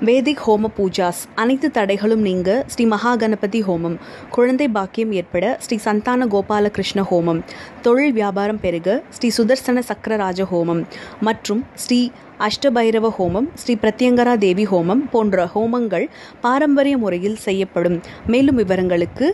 வேதிக் ஹோம பூஜாஸ் அனைத்து தடைகளும் நீங்க ஸ்ரீ மகாகணபதி ஹோமம், குழந்தை பாக்கியம் ஏற்பட ஸ்ரீ சந்தான கோபால கிருஷ்ண ஹோமம், தொழில் வியாபாரம் பெருக ஸ்ரீ சுதர்சன சக்கரராஜ ஹோமம் மற்றும் ஸ்ரீ அஷ்டபைரவ ஹோமம், ஸ்ரீ பிரத்யங்கரா தேவி ஹோமம் போன்ற ஹோமங்கள் பாரம்பரிய முறையில் செய்யப்படும். மேலும் விவரங்களுக்கு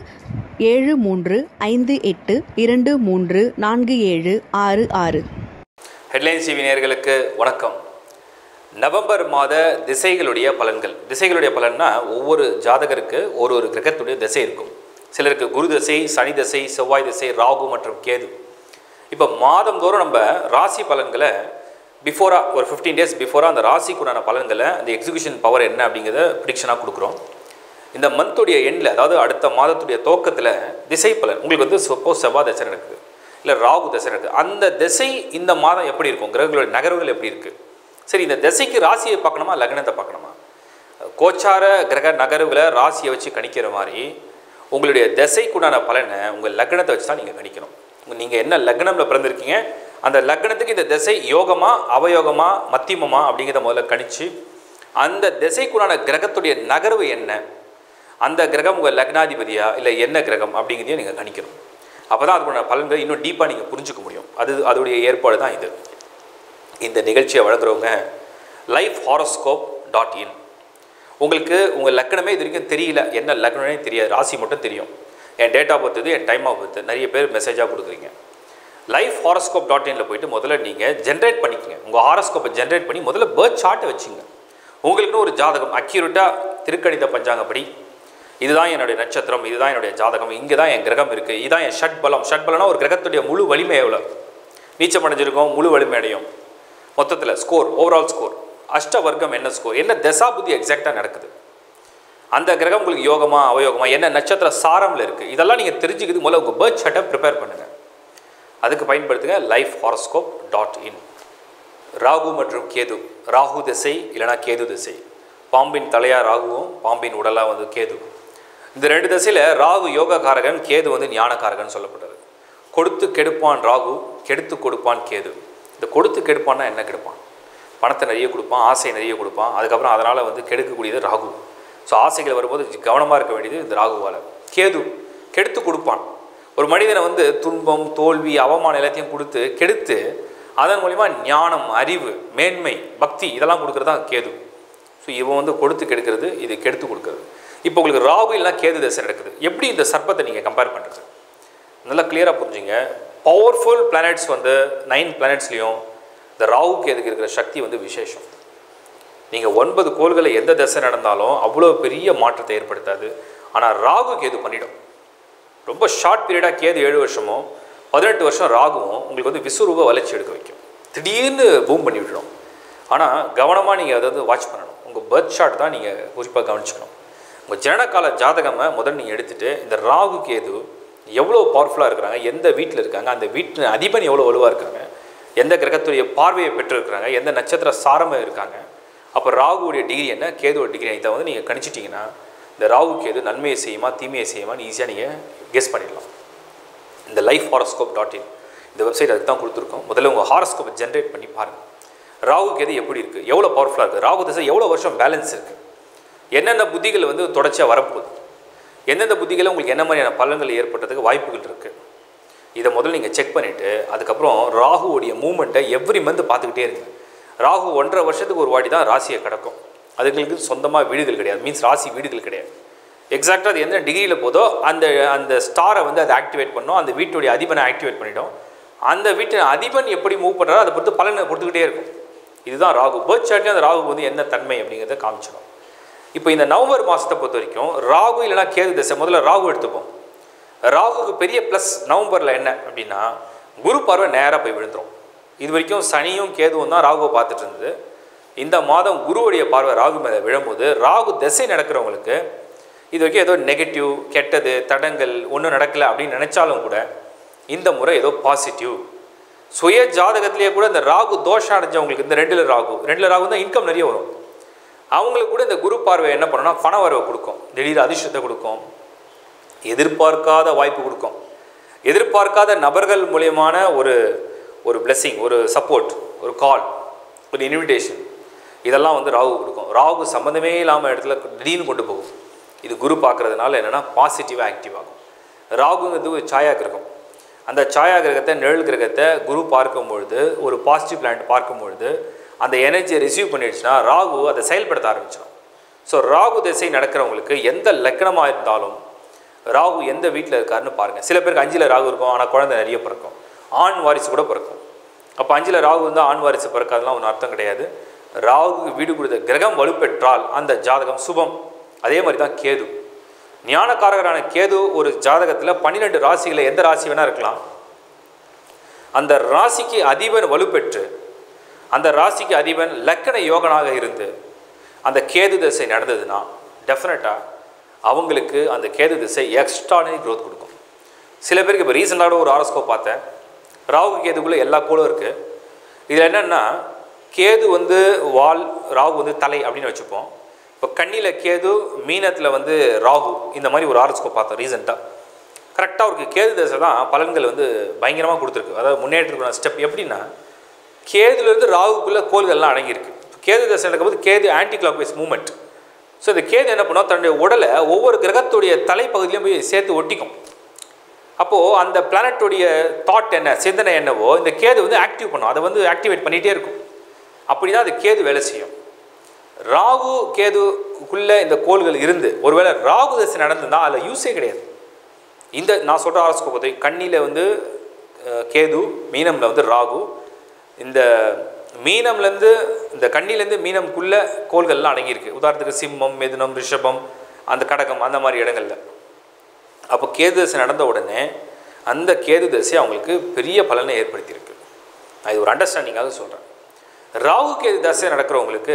7358234766. ஹெட்லைன்ஸ் டிவி நேயர்களுக்கு வணக்கம். நவம்பர் மாத திசைகளுடைய பலன்கள். திசைகளுடைய பலன்னா ஒவ்வொரு ஜாதகருக்கு ஒரு கிரகத்துடைய திசை இருக்கும். சிலருக்கு குரு திசை, சனி திசை, செவ்வாய் திசை, ராகு மற்றும் கேது. இப்போ மாதந்தோறும் நம்ம ராசி பலன்களை பிஃபோராக ஒரு 15 days பிஃபோராக அந்த ராசிக்குண்டான பலன்களை அந்த எக்ஸிக்யூஷன் பவர் என்ன அப்படிங்கிறத ப்ரிடிக்ஷனாக கொடுக்குறோம். இந்த மந்த்துடைய எண்டில், அதாவது அடுத்த மாதத்துடைய துவக்கத்தில் திசை பலன் உங்களுக்கு வந்து சப்போஸ் செவ்வாய் திசை நடக்குது, இல்லை ராகு திசை நடக்குது, அந்த திசை இந்த மாதம் எப்படி இருக்கும், கிரகங்களுடைய நகர்வுகள் எப்படி இருக்குது. சரி, இந்த திசைக்கு ராசியை பார்க்கணுமா லக்னத்தை பார்க்கணுமா? கோச்சார கிரக நகர்வுகளை ராசியை வச்சு கணிக்கிற மாதிரி உங்களுடைய திசைக்குண்டான பலனை உங்கள் லக்னத்தை வச்சு தான் நீங்கள் கணிக்கணும். நீங்கள் என்ன லக்னமில் பிறந்திருக்கீங்க, அந்த லக்னத்துக்கு இந்த திசை யோகமா அவயோகமா மத்தியமமா அப்படிங்கிறத முதல்ல கணிச்சு அந்த திசைக்குண்டான கிரகத்துடைய நகர்வு என்ன, அந்த கிரகம் உங்கள் லக்னாதிபதியா இல்லை என்ன கிரகம் அப்படிங்கிறதையும் நீங்கள் கணிக்கணும். அப்போ தான் அதுக்குண்டான பலன்கள் இன்னும் டீப்பாக நீங்கள் புரிஞ்சுக்க முடியும். அதோடைய ஏற்பாடு தான் இது. இந்த நிகழ்ச்சியை வழங்குறவங்க lifehoroscope.in. உங்களுக்கு உங்கள் லக்னமே இது வரைக்கும் தெரியல, என்ன லக்னமே தெரியாது, ராசி மட்டும் தெரியும். என் டேட் ஆஃப் பர்த், என் டைம் ஆஃப் பர்த் நிறைய பேர் மெசேஜாக கொடுக்குறீங்க. lifehoroscope.inல போய்ட்டு முதல்ல நீங்கள் ஜென்ரேட் பண்ணிக்கங்க. உங்கள் ஹாரோஸ்கோப்பை ஜென்ரேட் பண்ணி முதல்ல பர்த் சார்ட்டை வச்சுங்க. உங்களுக்குன்னு ஒரு ஜாதகம் அக்யூரேட்டாக திருக்கணித பஞ்சாங்கப்படி இதுதான் என்னுடைய நட்சத்திரம், இதுதான் என்னுடைய ஜாதகம், இங்கே தான் என் கிரகம் இருக்குது, இதுதான் என் ஷட்பலம். ஷட்பலம்னா ஒரு கிரகத்துடைய முழு வலிமை எவ்வளோ, நீச்சம் அடைஞ்சிருக்கும், முழு வலிமை அடையும், மொத்தத்தில் ஸ்கோர், ஓவரால் ஸ்கோர், அஷ்ட வர்க்கம் என்ன ஸ்கோர், என்ன தசா புத்தி எக்ஸாக்டாக நடக்குது, அந்த கிரகம் உங்களுக்கு யோகமா அவயோகமா, என்ன நட்சத்திர சாரமில் இருக்குது, இதெல்லாம் நீங்கள் தெரிஞ்சுக்கிறது முதல்ல உங்கள் பர்த் சார்ட்டை ப்ரிப்பேர் பண்ணுங்கள். அதுக்கு பயன்படுத்துங்க lifehoroscope.in. ராகு மற்றும் கேது, ராகு திசை இல்லைனா கேது திசை. பாம்பின் தலையாக ராகுவும் பாம்பின் உடலாக வந்து கேது. இந்த ரெண்டு திசையில் ராகு யோகக்காரகன், கேது வந்து ஞானக்காரகன் சொல்லப்பட்டது. கொடுத்து கெடுப்பான் ராகு, கெடுத்து கொடுப்பான் கேது. இந்த கொடுத்து கெடுப்பான்னா என்ன கெடுப்பான்? பணத்தை நிறைய கொடுப்பான், ஆசை நிறைய கொடுப்பான், அதுக்கப்புறம் அதனால் வந்து கெடுக்கக்கூடியது ராகு. ஸோ ஆசைகள் வரும்போது கவனமாக இருக்க வேண்டியது இந்த ராகுவால். கேது கெடுத்து கொடுப்பான். ஒரு மனிதனை வந்து துன்பம், தோல்வி, அவமானம் எல்லாத்தையும் கொடுத்து கெடுத்து அதன் மூலிமா ஞானம், அறிவு, மேன்மை, பக்தி இதெல்லாம் கொடுக்குறது தான் கேது. ஸோ இவன் வந்து கொடுத்து கெடுக்கிறது, இது கெடுத்து கொடுக்குறது. இப்போ உங்களுக்கு ராகு இல்லைனா கேது தசை நடக்குது. எப்படி இந்த சர்ப்பத்தை நீங்கள் கம்பேர் பண்ணுறது? நல்லா கிளியராக புரிஞ்சுங்க. பவர்ஃபுல் பிளானட்ஸ் வந்து 9 பிளானட்ஸ்லேயும் இந்த ராகு கேதுக்கு இருக்கிற சக்தி வந்து விசேஷம். நீங்கள் 9 கோள்களை எந்த தசை நடந்தாலும் அவ்வளோ பெரிய மாற்றத்தை ஏற்படுத்தாது. ஆனால் ராகு கேது பண்ணிடும். ரொம்ப ஷார்ட் பீரியடாக கேது 7 வருஷமோ 18 வருஷம் ராகுவும் உங்களுக்கு வந்து விஸ்வரூப வளர்ச்சி எடுக்க வைக்கும். திடீர்னு பூம் பண்ணி விட்டுடும். ஆனால் கவனமாக நீங்கள் அதை வந்து வாட்ச் பண்ணணும். உங்கள் பர்த் சார்ட் தான் நீங்கள் குறிப்பாக கவனிச்சுக்கணும். உங்கள் ஜனனகால ஜாதகமை முதல்ல நீங்கள் எடுத்துகிட்டு இந்த ராகு கேது எவ்வளோ பவர்ஃபுல்லாக இருக்கிறாங்க, எந்த வீட்டில் இருக்காங்க, அந்த வீட்டில் அதிபன் எவ்வளோ வலுவாக இருக்காங்க, எந்த கிரகத்துடைய பார்வையை பெற்றிருக்கிறாங்க, எந்த நட்சத்திர சாரமாக இருக்காங்க, அப்போ ராகுடைய டிகிரி என்ன, கேதுவோட டிகிரி, இதை வந்து நீங்கள் கணிச்சிட்டிங்கன்னா இந்த ராகு கேது நன்மையை செய்யுமா தீமையை செய்யுமான்னு ஈஸியாக நீங்கள் கெஸ் பண்ணிடலாம். இந்த lifehoroscope.in இந்த வெப்சைட் அதுக்கு தான் கொடுத்துருக்கோம். முதல்ல உங்கள் ஹாரோஸ்கோப்பை ஜென்ரேட் பண்ணி பாருங்கள். ராகு கேது எப்படி இருக்குது, எவ்வளோ பவர்ஃபுல்லாக இருக்குது, ராகு திசை எவ்வளோ வருஷம் பேலன்ஸ் இருக்குது, என்னென்ன புத்திகள் வந்து தொடர்ச்சியாக வரப்போகுது, எந்தெந்த புத்திகளை உங்களுக்கு என்ன மாதிரியான பலன்கள் ஏற்படுறதுக்கு வாய்ப்புகள் இருக்குது, இதை முதல்ல நீங்கள் செக் பண்ணிவிட்டு அதுக்கப்புறம் ராகுவோடைய மூமெண்ட்டை எவ்ரி மந்த் பார்த்துக்கிட்டே இருங்க. ராகு 1.5 வருஷத்துக்கு ஒரு வாட்டி தான் ராசியை கிடக்கும். அதுங்களுக்கு சொந்தமாக வீடுகள் கிடையாது, மீன்ஸ் ராசி வீடுகள் கிடையாது. எக்ஸாக்டாக அது எந்த டிகிரியில் போதோ அந்த ஸ்டாரை வந்து அதை ஆக்டிவேட் பண்ணோம், அந்த வீட்டுடைய அதிபனை ஆக்டிவேட் பண்ணிவிடும். அந்த வீட்டின் அதிபன் எப்படி மூவ் பண்ணுறாரோ அதை பொறுத்து பலனை கொடுத்துக்கிட்டே இருக்கும். இதுதான் ராகு. பர்த் சார்ட்லேயும் அந்த ராகு வந்து என்ன தன்மை அப்படிங்கிறத காமிச்சிடும். இப்போ இந்த நவம்பர் மாதத்தை பொறுத்த வரைக்கும் ராகு இல்லைனா கேது தசை, முதல்ல ராகு எடுத்துப்போம். ராகுக்கு பெரிய ப்ளஸ் நவம்பரில் என்ன அப்படின்னா குரு பார்வை நேராக போய் விழுந்துடும். இது வரைக்கும் சனியும் கேதுவும் தான் ராகுவை பார்த்துட்டு இருந்தது. இந்த மாதம் குருவுடைய பார்வை ராகு மேலே விழும்போது ராகு திசை நடக்கிறவங்களுக்கு இது வரைக்கும் ஏதோ நெகட்டிவ், கெட்டது, தடங்கள் ஒன்றும் நடக்கலை அப்படின்னு நினச்சாலும் கூட இந்த முறை ஏதோ பாசிட்டிவ். சுய ஜாதகத்திலேயே கூட இந்த ராகு தோஷம் அடைஞ்சவங்களுக்கு, இந்த 2ல் ராகு தான் இன்கம் நிறைய வரும். அவங்களுக்கு கூட இந்த குரு பார்வை என்ன பண்ணணும்னா பண வரவை கொடுக்கும், திடீர் அதிர்ஷ்டத்தை கொடுக்கும், எதிர்பார்க்காத வாய்ப்பு கொடுக்கும், எதிர்பார்க்காத நபர்கள் மூலியமான ஒரு பிளெஸிங், ஒரு சப்போர்ட், ஒரு கால், ஒரு இன்விடேஷன், இதெல்லாம் வந்து ராகு கொடுக்கும். ராகு சம்மந்தமே இல்லாமல் இடத்துல திடீர்னு கொண்டு போகும். இது குரு பார்க்குறதுனால என்னென்னா பாசிட்டிவாக ஆக்டிவ் ஆகும். ராகுங்கிறது ஒரு சாயா கிரகம். அந்த சாயா கிரகத்தை, நிழல் கிரகத்தை குரு பார்க்கும்பொழுது, ஒரு பாசிட்டிவ் பிளானட் பார்க்கும்பொழுது அந்த எனர்ஜியை ரிசீவ் பண்ணிடுச்சுன்னா ராகு அதை செயல்படுத்த ஆரம்பிச்சிடும். ஸோ ராகு திசை நடக்கிறவங்களுக்கு எந்த லக்னமாக இருந்தாலும் ராகு எந்த வீட்டில் இருக்காருன்னு பாருங்கள். சில பேருக்கு 5ல் ராகு இருக்கும், ஆனால் குழந்தை நிறைய பிறக்கும், ஆண் வாரிசு கூட பிறக்கும். அப்போ 5ல் ராகு இருந்தால் ஆண் வாரிசு பிறக்காதெல்லாம் ஒன்றும் அர்த்தம் கிடையாது. ராகு வீடு கொடுத்த கிரகம் வலுப்பெற்றால் அந்த ஜாதகம் சுபம். அதே மாதிரி தான் கேது, ஞானக்காரகரான கேது ஒரு ஜாதகத்தில் 12 ராசிகளில் எந்த ராசி வேணால் இருக்கலாம். அந்த ராசிக்கு அதிபன் வலுப்பெற்று அந்த ராசிக்கு அதிபன் லக்கண யோகனாக இருந்து அந்த கேது திசை நடந்ததுன்னா டெஃபினட்டாக அவங்களுக்கு அந்த கேது திசை எக்ஸ்ட்ரானரி க்ரோத் கொடுக்கும். சில பேருக்கு இப்போ ரீசெண்டாக ஒரு ஹாரோஸ்கோப் பார்த்தேன். ராகு கேதுக்குள்ளே எல்லா கோளும் இருக்குது. இதில் என்னென்னா கேது வந்து வால், ராகு வந்து தலை அப்படின்னு வச்சுப்போம். இப்போ கண்ணியில் கேது, மீனத்தில் வந்து ராகு, இந்த மாதிரி ஒரு ஹாரோஸ்கோப் பார்த்தோம் ரீசெண்டாக. கரெக்டாக அவருக்கு கேது தசை தான் பலன்கள் வந்து பயங்கரமாக கொடுத்துருக்கு. அதாவது முன்னேற்றத்துக்கான ஸ்டெப் எப்படின்னா, கேதுலேருந்து ராகுக்குள்ளே கோள்கள்லாம் அடங்கியிருக்கு. கேது தசை நடக்கும்போது Ketu anti clockwise movement. So இந்த கேது என்ன பண்ணுவோம், தன்னுடைய உடலை ஒவ்வொரு கிரகத்துடைய தலைப்பகுதியிலையும் போய் சேர்த்து ஒட்டிக்கும். அப்போது அந்த பிளானட்டுடைய தாட் என்ன, சிந்தனை என்னவோ இந்த கேது வந்து ஆக்டிவ் பண்ணும், அதை வந்து ஆக்டிவேட் பண்ணிகிட்டே இருக்கும். அப்படி தான் அது கேது வேலை செய்யும். ராகு கேதுக்குள்ளே இந்த கோள்கள் இருந்து ஒருவேளை ராகு தசை நடந்ததுன்னா அதில் யூஸே கிடையாது. இந்த நான் சொல்கிற ஹாரோஸ்கோப் கண்ணியில் வந்து கேது, மீனமில் வந்து ராகு, இந்த மீனம்லேருந்து இந்த கண்ணிலேருந்து மீனம்குள்ளே கோள்கள்லாம் அடங்கியிருக்கு. உதாரணத்துக்கு சிம்மம், மிதுனம், ரிஷபம், அந்த கடகம், அந்த மாதிரி இடங்களில். அப்போ கேது தசை நடந்த உடனே அந்த கேது தசை அவங்களுக்கு பெரிய பலனை ஏற்படுத்தியிருக்கு. நான் இது ஒரு அண்டர்ஸ்டாண்டிங்காக சொல்கிறேன். ராகு கேது தசை நடக்கிறவங்களுக்கு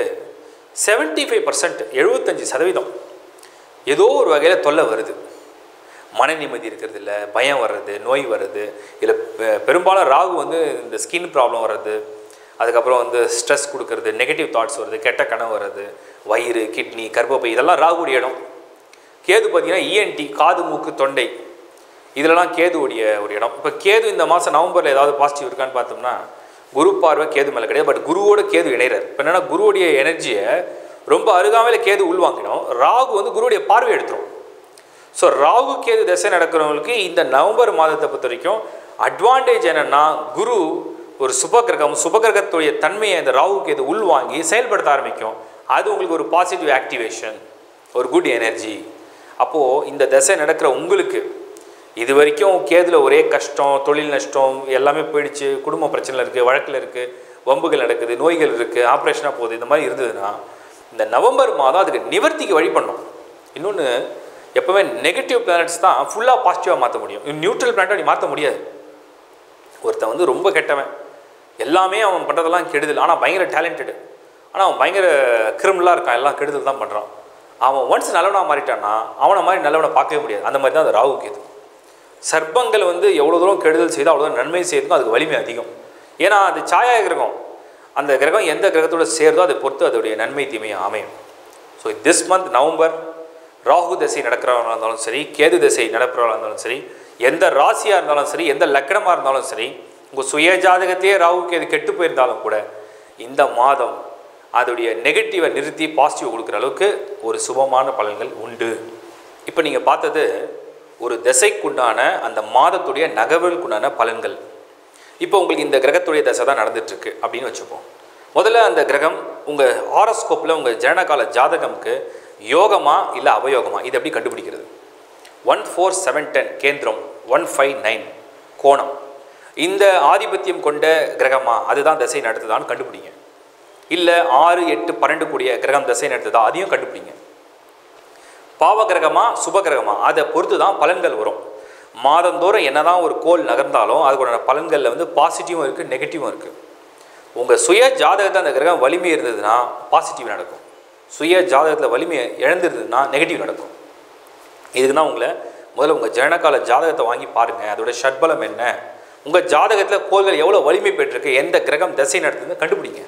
75%, 75% ஏதோ ஒரு வகையில் தொல்லை வருது. மன நிம்மதி இருக்கிறது இல்லை, பயம் வர்றது, நோய் வர்றது. இல்லை பெரும்பாலும் ராகு வந்து இந்த ஸ்கின் ப்ராப்ளம் வர்றது, அதுக்கப்புறம் வந்து ஸ்ட்ரெஸ் கொடுக்கறது, நெகட்டிவ் தாட்ஸ் வருது, கெட்ட கனவு வர்றது, வயிறு, கிட்னி, கர்ப்பப்பை, இதெல்லாம் ராகுடைய இடம். கேது பார்த்திங்கன்னா இஎன்டி, காது, மூக்கு, தொண்டை, இதிலலாம் கேதுவுடைய ஒரு இடம். இப்போ கேது இந்த மாதம் நவம்பரில் ஏதாவது பாசிட்டிவ் இருக்கான்னு பார்த்தோம்னா குரு பார்வை கேது மேலே கிடையாது. பட் குருவோட கேது இணைகிறார். இப்போ என்னென்னா குருவுடைய எனர்ஜியை ரொம்ப அருகாமையில் கேது உள்வாங்கிடும். ராகு வந்து குருவுடைய பார்வை எடுத்துரும். ஸோ ராகு கேது திசை நடக்கிறவங்களுக்கு இந்த நவம்பர் மாதத்தை பொறுத்த வரைக்கும் அட்வான்டேஜ் என்னென்னா, குரு ஒரு சுபகிரகம், சுபகிரகத்துடைய தன்மையை இந்த ராகு கேது உள்வாங்கி செயல்படுத்த ஆரம்பிக்கும். அது உங்களுக்கு ஒரு பாசிட்டிவ் ஆக்டிவேஷன், ஒரு குட் எனர்ஜி. அப்போது இந்த திசை நடக்கிற உங்களுக்கு இது வரைக்கும் கேதுல ஒரே கஷ்டம், தொழில் நஷ்டம், எல்லாமே போயிடுச்சு, குடும்ப பிரச்சனை இருக்குது, வழக்கில் இருக்குது, வம்புகள் நடக்குது, நோய்கள் இருக்குது, ஆப்ரேஷனாக போகுது, இந்த மாதிரி இருந்ததுன்னா இந்த நவம்பர் மாதம் அதுக்கு நிவர்த்திக்கு வழி பண்ணணும். இன்னொன்று, எப்போவுமே நெகட்டிவ் பிளானட்ஸ் தான் ஃபுல்லாக பாசிட்டிவாக மாற்ற முடியும். நியூட்ரல் பிளானட்டை அப்படி மாற்ற முடியாது. ஒருத்தன் வந்து ரொம்ப கெட்டவன், எல்லாமே அவன் பண்ணுறதெல்லாம் கெடுதல், ஆனால் பயங்கர டேலண்டடு, ஆனால் அவன் பயங்கர கிரிமினலாக இருக்கான், எல்லாம் கெடுதல் தான் பண்ணுறான். அவன் ஒன்ஸ் நல்லவனாக மாறிட்டான்னா அவனை மாதிரி நல்லவனை பார்க்கவே முடியாது. அந்த மாதிரி தான் அந்த ராகு கேது. சர்ப்பங்கள் வந்து எவ்வளோ தூரம் கெடுதல் செய்தோ அவ்வளோ தூரம் நன்மை செய்யறதுக்கும் அதுக்கு வலிமை அதிகம். ஏன்னா அது சாயா கிரகம், அந்த கிரகம் எந்த கிரகத்தோடு சேருதோ அதை பொறுத்து அதோடைய நன்மை தீமையை அமையும். So this month November Rahu திசை நடக்கிறவங்களாக இருந்தாலும் சரி, கேது திசை நடக்கிறவங்களாக இருந்தாலும் சரி, எந்த ராசியாக இருந்தாலும் சரி, எந்த லக்னமாக இருந்தாலும் சரி, உங்கள் சுய ஜாதகத்தையே ராகு கேது கெட்டு போயிருந்தாலும் கூட இந்த மாதம் அதோடைய நெகட்டிவை நிறுத்தி பாசிட்டிவ் கொடுக்குற அளவுக்கு ஒரு சுபமான பலன்கள் உண்டு. இப்போ நீங்கள் பார்த்தது ஒரு திசைக்குண்டான அந்த மாதத்துடைய நகர்வுக்குண்டான பலன்கள். இப்போ உங்களுக்கு இந்த கிரகத்துடைய திசை தான் நடந்துட்டுருக்கு அப்படின்னு வச்சுப்போம். முதல்ல அந்த கிரகம் உங்கள் ஹாரோஸ்கோப்பில் உங்கள் ஜனனகால ஜாதகம்க்கு யோகமா இல்லை அவயோகமா, இது எப்படி கண்டுபிடிக்கிறது? 14710 கேந்திரம், 159 கோணம், இந்த ஆதிபத்தியம் கொண்ட கிரகமா, அதுதான் திசை நடத்துதான்னு கண்டுபிடிங்க. இல்லை 6, 8, 12 கூடிய கிரகம் திசை நடத்துதா, அதையும் கண்டுபிடிங்க. பாவகிரகமா சுபகிரகமா, அதை பொறுத்து தான் பலன்கள் வரும். மாதந்தோறும் என்னதான் ஒரு கோள் நகர்ந்தாலும் அதுக்கூட பலன்களில் வந்து பாசிட்டிவும் இருக்குது, நெகட்டிவும் இருக்குது. உங்கள் சுய ஜாதகத்தில் அந்த கிரகம் வலிமை இருந்ததுன்னா பாசிட்டிவ் நடக்கும், சுய ஜாதகத்தில் வலிமை இழந்திருந்ததுன்னா நெகட்டிவ் நடக்கும். இதுக்கு தான் உங்களை முதல்ல உங்கள் ஜனனகால ஜாதகத்தை வாங்கி பாருங்கள், அதோட ஷட்பலம் என்ன, உங்கள் ஜாதகத்தில் கோள்கள் எவ்வளோ வலிமை பெற்றிருக்கு, எந்த கிரகம் திசை நடத்துதுன்னு கண்டுபிடிங்க.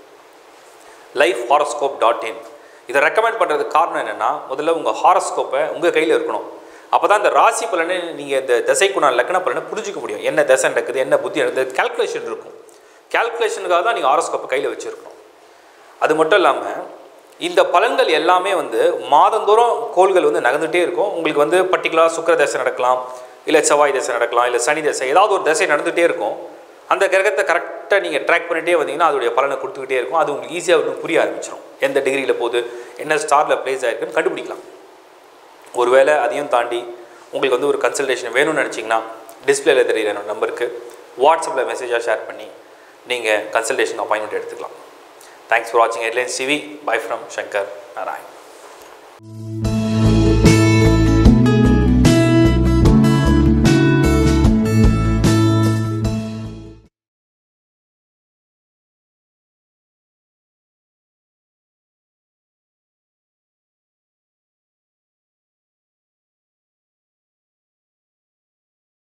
lifehoroscope.in இதை ரெக்கமெண்ட் பண்ணுறதுக்கு காரணம் என்னென்னா, முதல்ல உங்கள் ஹாரோஸ்கோப்பை உங்கள் கையில் இருக்கணும். அப்போ தான் இந்த ராசி பலனை நீங்கள் இந்த திசைக்குண்டான லக்ன பலனை புரிஞ்சிக்க முடியும். என்ன திசை நடக்குது, என்ன புத்தி நடக்குது, கால்குலேஷன் இருக்கும். கால்குலேஷனுக்காக தான் நீங்கள் ஹாரோஸ்கோப்பை கையில் வச்சுருக்கணும். அது மட்டும் இல்லாமல் இந்த பலன்கள் எல்லாமே வந்து மாதந்தோறும் கோள்கள் வந்து நகர்ந்துகிட்டே இருக்கும். உங்களுக்கு வந்து பர்டிகுலராக சுக்கிர தசை நடக்கலாம், இல்லை செவ்வாய் தசை நடக்கலாம், இல்லை சனி தசை, ஏதாவது ஒரு தசை நடந்துகிட்டே இருக்கும். அந்த கிரகத்தை கரெக்டாக நீங்கள் ட்ராக் பண்ணிகிட்டே வந்தீங்கன்னா அதோடைய பலனை கொடுத்துக்கிட்டே இருக்கும். அது உங்களுக்கு ஈஸியாக ஒன்று புரிய ஆரம்பிச்சிடும். எந்த டிகிரியில் போகுது, என்ன ஸ்டாரில் ப்ளேஸ் ஆகிருக்குன்னு கண்டுபிடிக்கலாம். ஒருவேளை அதையும் தாண்டி உங்களுக்கு வந்து ஒரு கன்சல்டேஷன் வேணும்னு நினச்சிங்கன்னா டிஸ்பிளேல தெரியுற என்னோட நம்பருக்கு வாட்ஸ்அப்பில் மெசேஜாக ஷேர் பண்ணி நீங்கள் கன்சல்டேஷன் அப்பாயின்மெண்ட் எடுத்துக்கலாம். தேங்க்ஸ் ஃபார் வாட்சிங் headlines TV. Bye from Shankar Narayan.